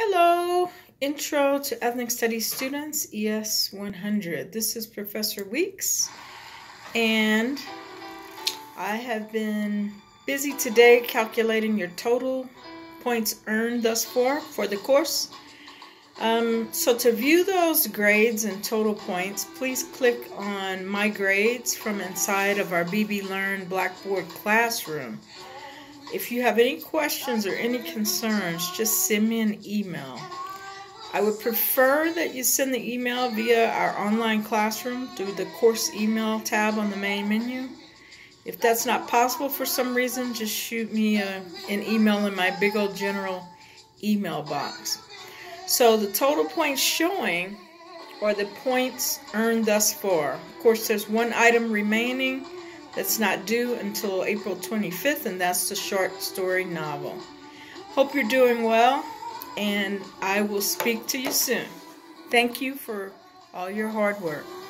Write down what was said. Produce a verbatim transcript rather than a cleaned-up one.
Hello, Intro to Ethnic Studies students, E S one hundred. This is Professor Weeks, and I have been busy today calculating your total points earned thus far for the course. Um, so to view those grades and total points, please click on My Grades from inside of our B B Learn Blackboard classroom. If you have any questions or any concerns, just send me an email. I would prefer that you send the email via our online classroom through the course email tab on the main menu. If that's not possible for some reason, just shoot me a, an email in my big old general email box. So the total points showing are the points earned thus far. Of course, there's one item remaining that's not due until April twenty-fifth, and that's the short story novel. Hope you're doing well, and I will speak to you soon. Thank you for all your hard work.